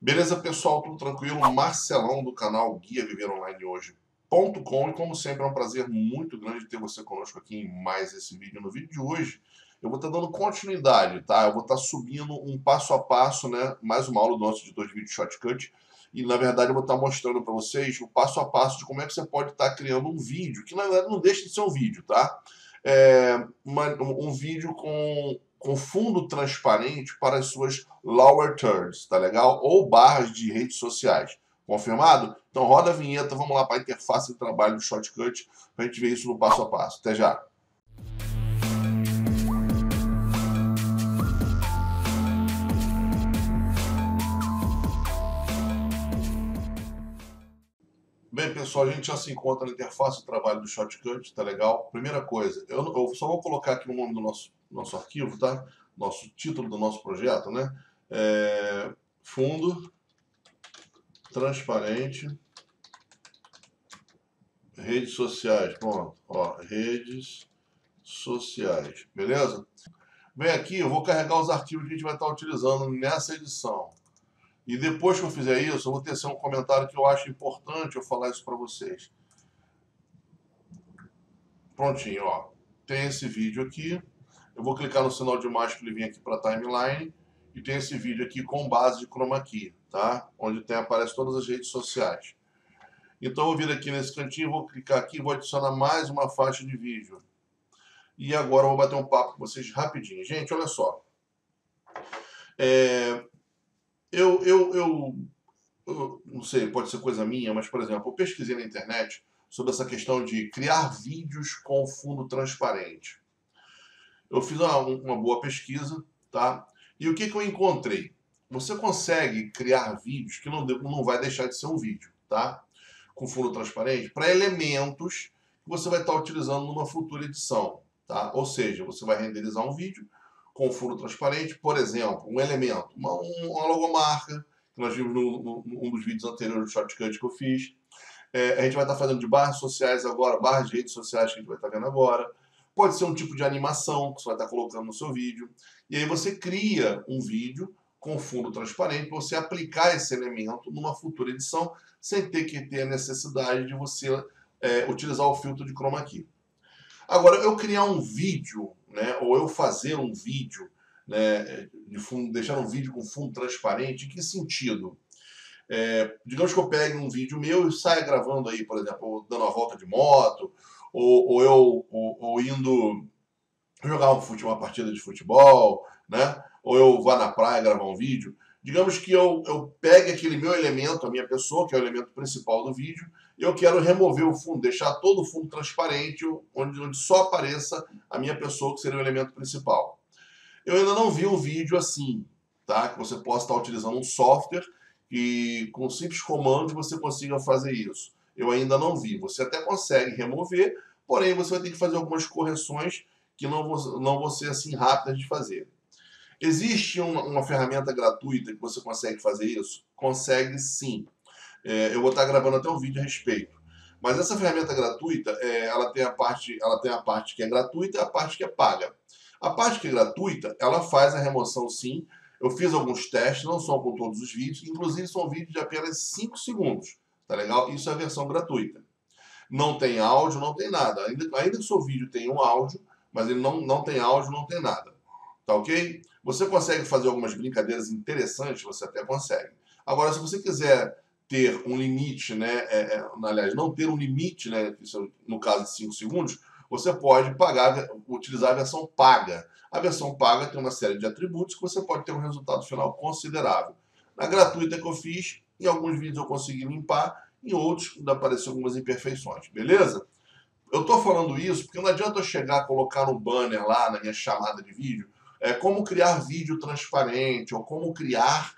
Beleza, pessoal? Tudo tranquilo? Marcelão do canal Guia Viver Online Hoje.com, e como sempre é um prazer muito grande ter você conosco aqui em mais esse vídeo. No vídeo de hoje eu vou estar dando continuidade, tá? Eu vou estar subindo um passo a passo, né? Mais uma aula do nosso editor de vídeo Shotcut. E na verdade eu vou estar mostrando para vocês o passo a passo de como é que você pode estar criando um vídeo, que na verdade não deixa de ser um vídeo, tá? Um vídeo com fundo transparente para as suas lower thirds, tá legal? Ou barras de redes sociais. Confirmado? Então roda a vinheta, vamos lá para a interface de trabalho do Shotcut para a gente ver isso no passo a passo. Até já! Bem, pessoal, a gente já se encontra na interface de trabalho do Shotcut, tá legal? Primeira coisa, eu só vou colocar aqui o nome do nosso arquivo, tá? Nosso título do nosso projeto, né? Fundo transparente, redes sociais, pronto, ó, redes sociais, beleza? Bem, aqui eu vou carregar os arquivos que a gente vai estar utilizando nessa edição. E depois que eu fizer isso, eu vou tecer um comentário que eu acho importante eu falar isso para vocês. Prontinho, ó. Tem esse vídeo aqui. Eu vou clicar no sinal de mais para ele vir aqui para a timeline. E tem esse vídeo aqui com base de chroma key, tá? Onde aparece todas as redes sociais. Então eu vou vir aqui nesse cantinho, vou clicar aqui e vou adicionar mais uma faixa de vídeo. E agora eu vou bater um papo com vocês rapidinho. Gente, olha só. Eu não sei, pode ser coisa minha, mas, por exemplo, eu pesquisei na internet sobre essa questão de criar vídeos com fundo transparente. Eu fiz uma boa pesquisa, tá? E o que eu encontrei? Você consegue criar vídeos que não vai deixar de ser um vídeo, tá? Com fundo transparente, para elementos que você vai estar utilizando numa futura edição, tá? Ou seja, você vai renderizar um vídeo com fundo transparente, por exemplo, um elemento, uma logomarca, que nós vimos num dos vídeos anteriores do Shotcut que eu fiz. A gente vai estar fazendo de barras sociais agora, barras de redes sociais que a gente vai estar vendo agora. Pode ser um tipo de animação que você vai estar colocando no seu vídeo. E aí você cria um vídeo com fundo transparente para você aplicar esse elemento numa futura edição sem ter que ter a necessidade de você utilizar o filtro de chroma key. Agora, eu criar um vídeo, né, ou eu fazer um vídeo, né, deixar um vídeo com fundo transparente, em que sentido? Digamos que eu pegue um vídeo meu e saia gravando aí, por exemplo, dando uma volta de moto, ou indo jogar uma partida de futebol, né? Ou eu vá na praia gravar um vídeo. Digamos que eu pegue aquele meu elemento, a minha pessoa, que é o elemento principal do vídeo, e eu quero remover o fundo, deixar todo o fundo transparente, onde só apareça a minha pessoa, que seria o elemento principal. Eu ainda não vi um vídeo assim, tá? Que você possa estar utilizando um software e com simples comandos você consiga fazer isso. Eu ainda não vi. Você até consegue remover, porém você vai ter que fazer algumas correções que não vão ser assim rápidas de fazer. Existe uma ferramenta gratuita que você consegue fazer isso? Consegue sim. Eu vou estar gravando até um vídeo a respeito. Mas essa ferramenta gratuita, ela tem a parte que é gratuita e a parte que é paga. A parte que é gratuita, ela faz a remoção sim. Eu fiz alguns testes, não são com todos os vídeos, inclusive são vídeos de apenas 5 segundos. Tá legal? Isso é a versão gratuita. Não tem áudio, não tem nada. Ainda que o seu vídeo tenha um áudio, mas ele não tem áudio, não tem nada. Tá ok? Você consegue fazer algumas brincadeiras interessantes, você até consegue. Agora, se você quiser ter um limite, né? Aliás, não ter um limite, né? No caso de 5 segundos, você pode utilizar a versão paga. A versão paga tem uma série de atributos que você pode ter um resultado final considerável. Na gratuita que eu fiz, em alguns vídeos eu consegui limpar, em outros ainda apareceram algumas imperfeições, beleza? Eu estou falando isso porque não adianta eu chegar a colocar no banner lá, na minha chamada de vídeo, como criar vídeo transparente, ou como criar...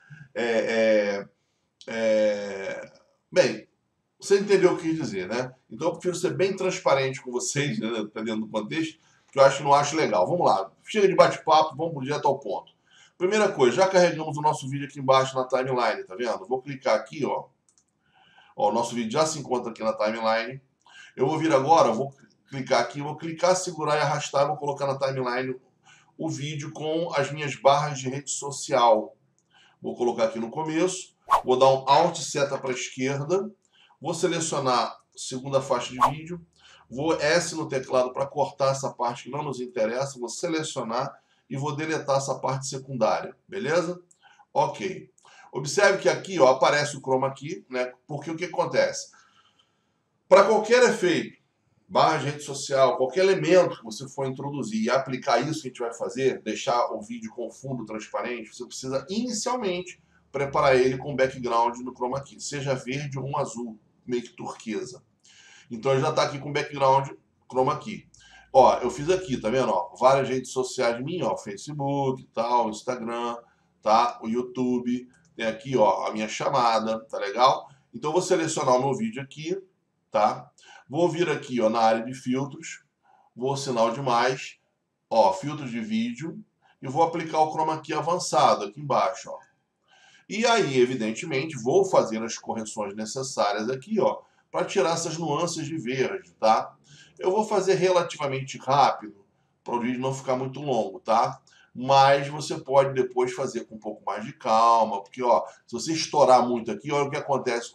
Bem, você entendeu o que eu quis dizer, né? Então eu prefiro ser bem transparente com vocês, né, dentro do contexto, que eu não acho legal. Vamos lá, chega de bate-papo, vamos direto ao ponto. Primeira coisa, já carregamos o nosso vídeo aqui embaixo na timeline, tá vendo? Vou clicar aqui, ó. Ó, o nosso vídeo já se encontra aqui na timeline. Eu vou vir agora, vou clicar aqui, vou clicar, segurar e arrastar, vou colocar na timeline o vídeo com as minhas barras de rede social. Vou colocar aqui no começo, Vou dar um Alt seta para a esquerda. Vou selecionar segunda faixa de vídeo. Vou S no teclado para cortar essa parte que não nos interessa. Vou selecionar e vou deletar essa parte secundária. Beleza? Ok. Observe que aqui ó, aparece o chroma key, né? Porque o que acontece? Para qualquer efeito, barra de rede social, qualquer elemento que você for introduzir e aplicar isso que a gente vai fazer, deixar o vídeo com fundo transparente, você precisa inicialmente preparar ele com background no chroma key, seja verde ou um azul, meio que turquesa. Então ele já está aqui com background chroma key. Ó, eu fiz aqui, tá vendo? Ó, várias redes sociais minhas, ó, Facebook, tal, Instagram, tá? O YouTube, tem aqui, ó, a minha chamada, tá legal? Então eu vou selecionar o meu vídeo aqui, tá? Vou vir aqui, ó, na área de filtros, vou sinal de mais, ó, filtros de vídeo, e vou aplicar o chroma key avançado aqui embaixo, ó. E aí, evidentemente, vou fazer as correções necessárias aqui, ó, para tirar essas nuances de verde, tá? Eu vou fazer relativamente rápido, para o vídeo não ficar muito longo, tá? Mas você pode depois fazer com um pouco mais de calma, porque, ó, se você estourar muito aqui, olha o que acontece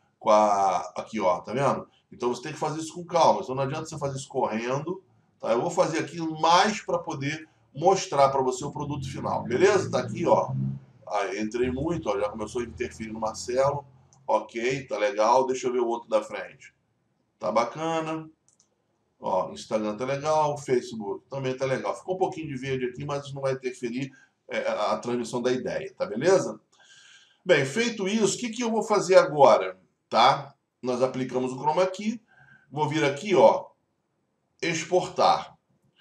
aqui, ó, tá vendo? Então você tem que fazer isso com calma, então não adianta você fazer isso correndo, tá? Eu vou fazer aqui mais para poder mostrar para você o produto final, beleza? Tá aqui, ó. Entrei muito, ó, já começou a interferir no Marcelo. Ok, tá legal. Deixa eu ver o outro da frente. Tá bacana. Ó, Instagram tá legal, Facebook também tá legal. Ficou um pouquinho de verde aqui, mas isso não vai interferir a transmissão da ideia, tá beleza? Bem, feito isso, o que eu vou fazer agora? Tá? Nós aplicamos o chroma key. Vou vir aqui, ó, exportar.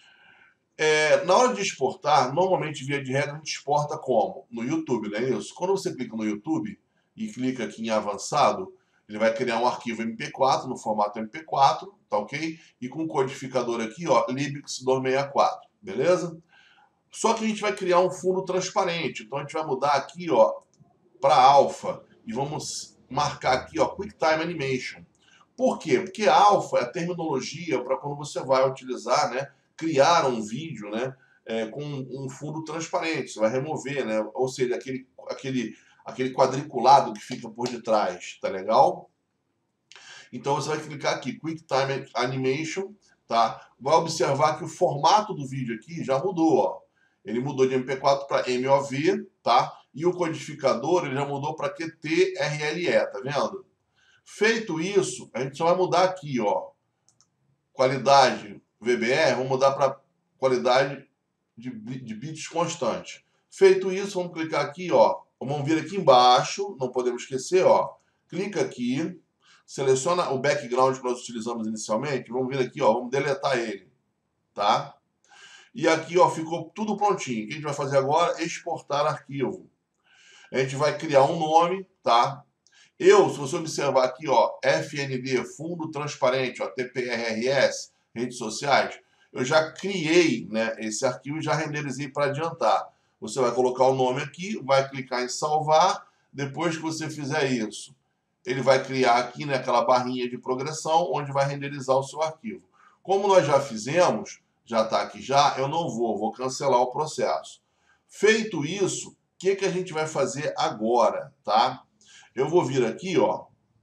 Na hora de exportar, normalmente, via de regra, a gente exporta como? No YouTube, não é isso? Quando você clica no YouTube e clica aqui em avançado, ele vai criar um arquivo MP4 no formato MP4, tá ok? E com o codificador aqui, ó, libx264, beleza? Só que a gente vai criar um fundo transparente, então a gente vai mudar aqui, ó, para alpha e vamos marcar aqui, ó, QuickTime Animation. Por quê? Porque alpha é a terminologia para quando você vai utilizar, né, criar um vídeo, né, com um fundo transparente. Você vai remover, né, ou seja, aquele quadriculado que fica por detrás, tá legal? Então você vai clicar aqui, QuickTime Animation, tá? Vai observar que o formato do vídeo aqui já mudou, ó. Ele mudou de MP4 para MOV, tá? E o codificador ele já mudou para QTRLE, tá vendo? Feito isso, a gente só vai mudar aqui, ó. Qualidade VBR, vamos mudar para qualidade de bits constante. Feito isso, vamos clicar aqui, ó. Vamos vir aqui embaixo, não podemos esquecer, ó. Clica aqui, seleciona o background que nós utilizamos inicialmente, vamos vir aqui, ó, vamos deletar ele, tá? E aqui, ó, ficou tudo prontinho. O que a gente vai fazer agora? Exportar arquivo. A gente vai criar um nome, tá? Se você observar aqui, ó, FND, Fundo Transparente, ó, TPRRS, redes sociais, eu já criei, né, esse arquivo e já renderizei para adiantar. Você vai colocar o nome aqui, vai clicar em salvar. Depois que você fizer isso, ele vai criar aqui, né, aquela barrinha de progressão, onde vai renderizar o seu arquivo. Como nós já fizemos, já está aqui já, eu não vou cancelar o processo. Feito isso, o que a gente vai fazer agora, tá? Eu vou vir aqui, ó,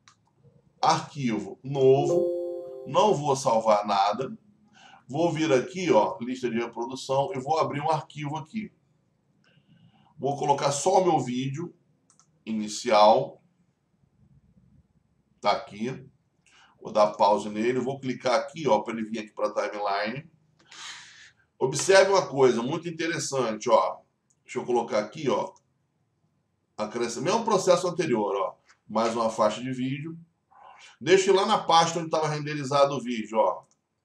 arquivo novo, não vou salvar nada, vou vir aqui, ó, lista de reprodução e vou abrir um arquivo aqui. Vou colocar só o meu vídeo inicial, tá aqui. Vou dar pause nele, vou clicar aqui, ó, para ele vir aqui para a timeline. Observe uma coisa muito interessante, ó. Deixa eu colocar aqui, ó. Mesmo processo anterior, ó. Mais uma faixa de vídeo. Deixa eu ir lá na pasta onde estava renderizado o vídeo, ó.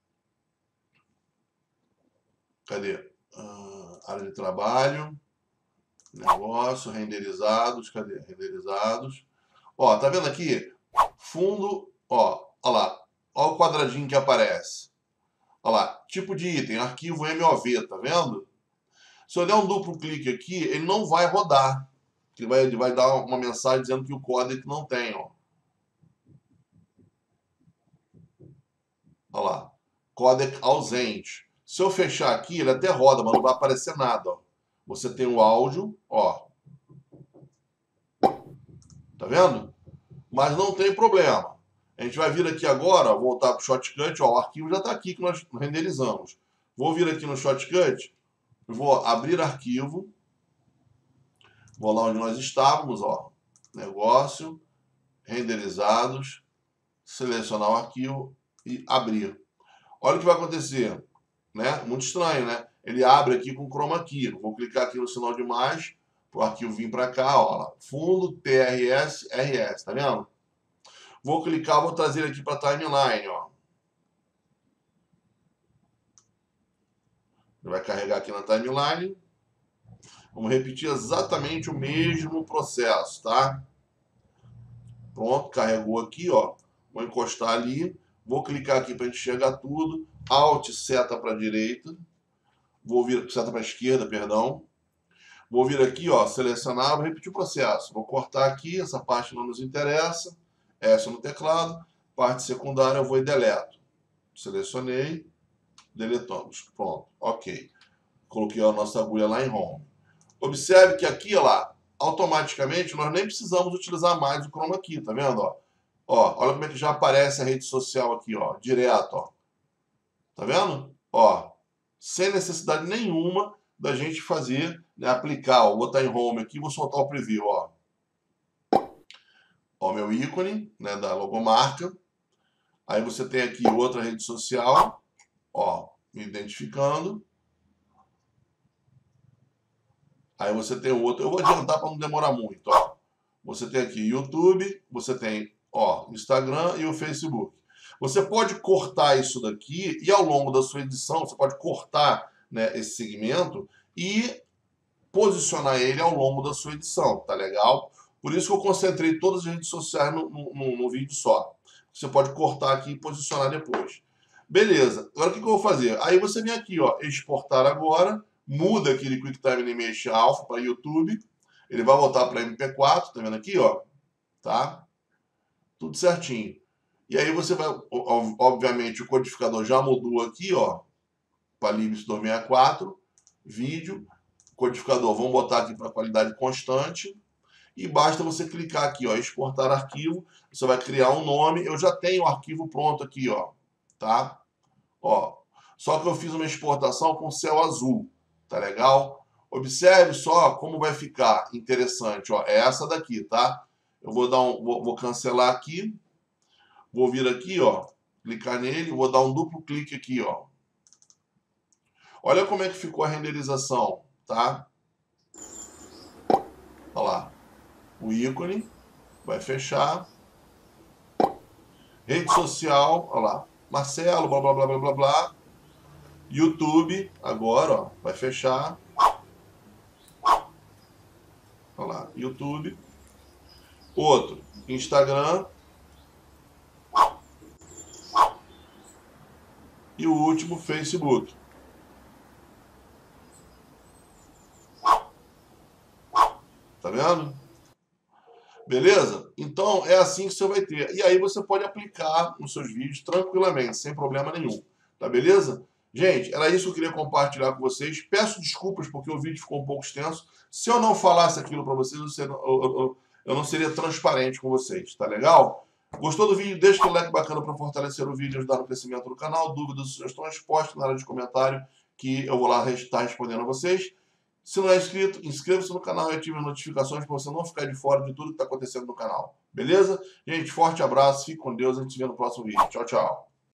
Cadê? Área de trabalho. Negócio, renderizados. Cadê? Renderizados. Ó, tá vendo aqui? Fundo, ó. Olha lá. Ó o quadradinho que aparece. Olha lá. Tipo de item, arquivo MOV, tá vendo? Se eu der um duplo clique aqui, ele não vai rodar. Ele vai dar uma mensagem dizendo que o código não tem, ó. Olha lá. Codec ausente. Se eu fechar aqui, ele até roda, mas não vai aparecer nada, ó. Você tem o áudio, ó. Tá vendo? Mas não tem problema. A gente vai vir aqui agora, ó, voltar para o Shotcut, ó, o arquivo já está aqui que nós renderizamos. Vou vir aqui no Shotcut, vou abrir arquivo, vou lá onde nós estávamos, ó, negócio, renderizados, selecionar o arquivo e abrir. Olha o que vai acontecer, né? Muito estranho, né? Ele abre aqui com chroma key. Vou clicar aqui no sinal de mais, para o arquivo vir para cá, ó, lá, fundo TRS, RS, tá vendo? Vou clicar, vou trazer aqui para a timeline, ó. Ele vai carregar aqui na timeline. Vamos repetir exatamente o mesmo processo, tá? Pronto, carregou aqui, ó. Vou encostar ali. Vou clicar aqui para a gente enxergar tudo. Alt, seta para a direita. Vou vir, seta para a esquerda, perdão. Vou vir aqui, ó, selecionar, vou repetir o processo. Vou cortar aqui, essa parte não nos interessa. S no teclado. Parte secundária eu vou e deleto. Selecionei. Deletamos. Pronto, ok. Coloquei a nossa agulha lá em Home. Observe que aqui, ó lá, automaticamente nós nem precisamos utilizar mais o chroma key, tá vendo? Ó, olha como é que já aparece a rede social aqui, ó, direto, ó. Tá vendo? Ó, sem necessidade nenhuma da gente fazer, né, aplicar, ó, vou botar em Home aqui, vou soltar o preview, ó. Ó, meu ícone, né, da logomarca. Aí você tem aqui outra rede social, ó, me identificando. Aí você tem o outro, eu vou adiantar para não demorar muito, ó. Você tem aqui YouTube, você tem, ó, Instagram e o Facebook. Você pode cortar isso daqui e ao longo da sua edição, você pode cortar, né, esse segmento e posicionar ele ao longo da sua edição, tá legal? Por isso que eu concentrei todas as redes sociais no vídeo só. Você pode cortar aqui e posicionar depois. Beleza, agora o que eu vou fazer? Aí você vem aqui, ó, exportar agora, muda aquele QuickTime Animation Alpha para YouTube, ele vai voltar para MP4, tá vendo aqui, ó, tá? Tudo certinho. E aí você vai, obviamente, o codificador já mudou aqui, ó, para Libs 264, vídeo, codificador, vamos botar aqui para qualidade constante, e basta você clicar aqui, ó, exportar arquivo, você vai criar um nome, eu já tenho o arquivo pronto aqui, ó, tá? Ó, só que eu fiz uma exportação com céu azul, tá legal? Observe só como vai ficar interessante, ó, é essa daqui, tá? Eu vou dar vou cancelar aqui, vou vir aqui, ó, clicar nele, vou dar um duplo clique aqui, ó. Olha como é que ficou a renderização, tá? Olha lá, o ícone, vai fechar. Rede social, olha lá, Marcelo, blá, blá, blá, blá, blá, blá. YouTube, agora, ó, vai fechar. Olha lá, YouTube. Outro, Instagram. E o último, Facebook. Tá vendo? Beleza? Então, é assim que você vai ter. E aí você pode aplicar nos seus vídeos tranquilamente, sem problema nenhum. Tá beleza? Gente, era isso que eu queria compartilhar com vocês. Peço desculpas porque o vídeo ficou um pouco extenso. Se eu não falasse aquilo para vocês, eu não seria transparente com vocês. Tá legal? Gostou do vídeo? Deixa o like bacana para fortalecer o vídeo e ajudar no crescimento do canal. Dúvidas, sugestões, poste na área de comentário que eu vou lá estar respondendo a vocês. Se não é inscrito, inscreva-se no canal e ative as notificações para você não ficar de fora de tudo que está acontecendo no canal. Beleza? Gente, forte abraço, fique com Deus, a gente se vê no próximo vídeo. Tchau, tchau.